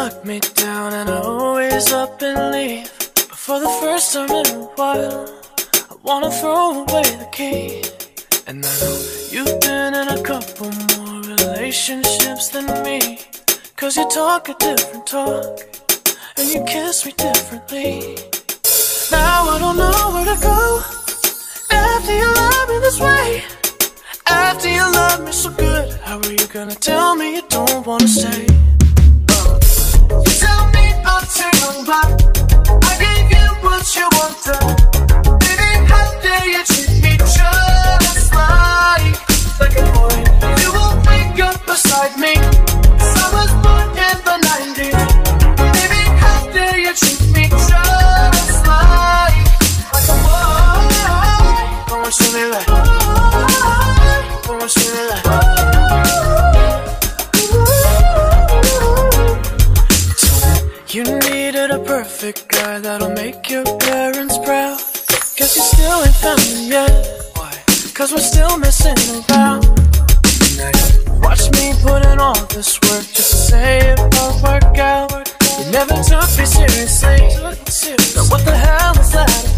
lock me down and I always up and leave. But for the first time in a while, I wanna throw away the key. And I know you've been in a couple more relationships than me, 'cause you talk a different talk and you kiss me differently. Now I don't know where to go after you love me this way. After you love me so good, how are you gonna tell me you don't wanna stay? You tell me I'll turn on back. I gave you what you wanted. Baby, how dare you treat me just like a boy? You won't wake up beside me. I was born in the 90s. Baby, how dare you treat me just like a boy? Don't want you to be like, don't want you to be like. You needed a perfect guy that'll make your parents proud. Guess you still ain't found him yet. Why? 'Cause we're still messing around. Watch me put in all this work just to say it won't work out. You never took me seriously. Now what the hell is that about?